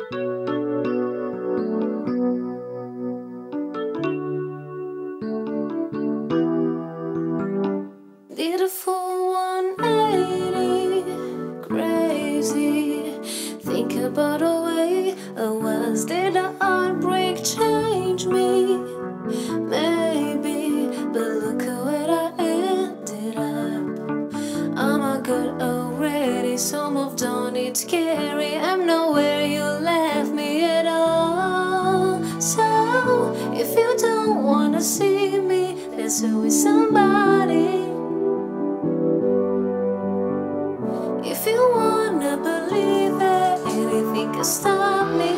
Did a full 180, crazy. Think about a way I was. Did a heartbreak change me? Maybe, but look at where I ended up. I'm a good already, so moved on, it's scary. I'm not where you left me at all. So, if you don't wanna see me, there's always somebody. If you wanna believe it, anything can stop me.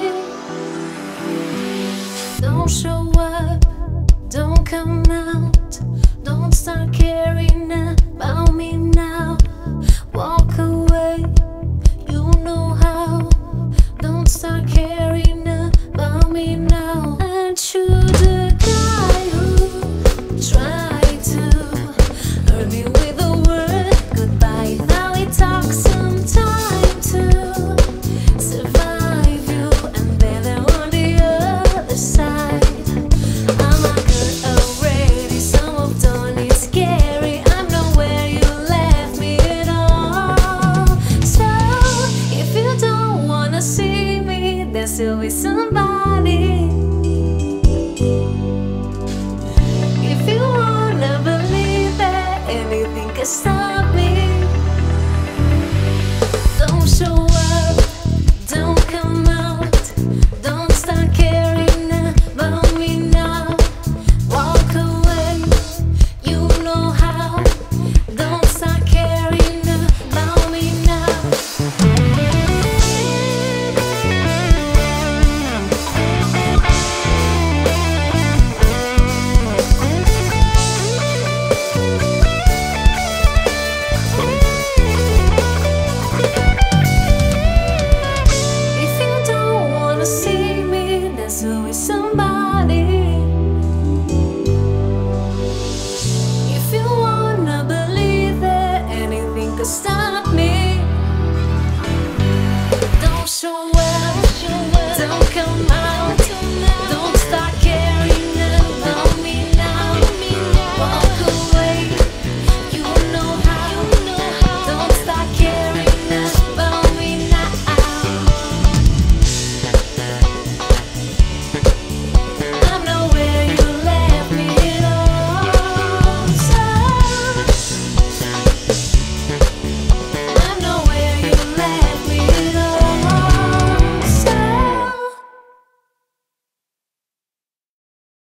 Don't show up, don't come out, don't start caring about me now. Walk away, you know how. Don't start caring about me now. Aren't you the guy who tried to hurt me with the word goodbye? Now it talks some time to survive you, and then they're on the other side. I'm a good already, some of done, it's scary. I'm not where you left me at all. So if you don't wanna see me, there's always somebody.